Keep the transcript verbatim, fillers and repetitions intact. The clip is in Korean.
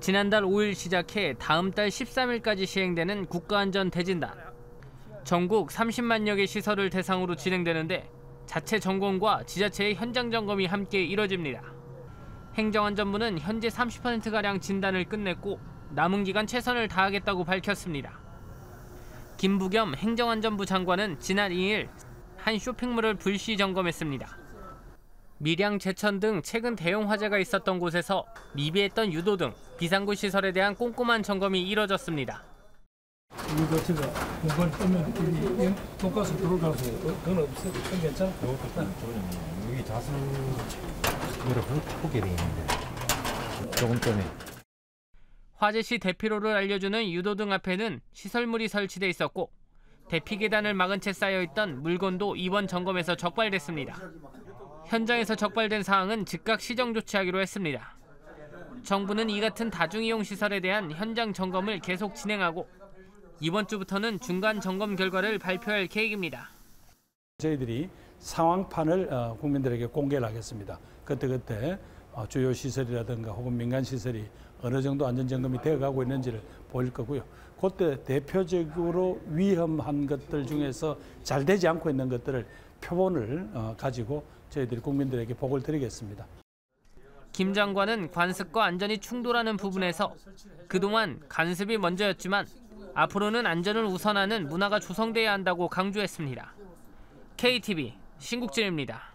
지난달 오일 시작해 다음 달 십삼일까지 시행되는 국가안전대진단. 전국 삼십만여 개 시설을 대상으로 진행되는데 자체 점검과 지자체의 현장 점검이 함께 이뤄집니다. 행정안전부는 현재 삼십 퍼센트가량 진단을 끝냈고 남은 기간 최선을 다하겠다고 밝혔습니다. 김부겸 행정안전부 장관은 지난 이일 한 쇼핑몰을 불시 점검했습니다. 밀양, 제천 등 최근 대형 화재가 있었던 곳에서 미비했던 유도 등 비상구 시설에 대한 꼼꼼한 점검이 이뤄졌습니다. 이거 제가 공간 뜨면 돈가스 들어가서 돈 없어? 좀 괜찮아? 여기 자수 여러 포개 돼 있는데 조금 때문에. 화재 시 대피로를 알려주는 유도등 앞에는 시설물이 설치돼 있었고 대피 계단을 막은 채 쌓여있던 물건도 이번 점검에서 적발됐습니다. 현장에서 적발된 사항은 즉각 시정 조치하기로 했습니다. 정부는 이 같은 다중이용 시설에 대한 현장 점검을 계속 진행하고 이번 주부터는 중간 점검 결과를 발표할 계획입니다. 저희들이 상황판을 국민들에게 공개를 하겠습니다. 그때그때 주요 시설이라든가 혹은 민간 시설이 어느 정도 안전점검이 되어가고 있는지를 보일 거고요. 그때 대표적으로 위험한 것들 중에서 잘 되지 않고 있는 것들을 표본을 가지고 저희들이 국민들에게 보고를 드리겠습니다. 김 장관은 관습과 안전이 충돌하는 부분에서 그동안 간섭이 먼저였지만 앞으로는 안전을 우선하는 문화가 조성돼야 한다고 강조했습니다. 케이티비 신국진입니다.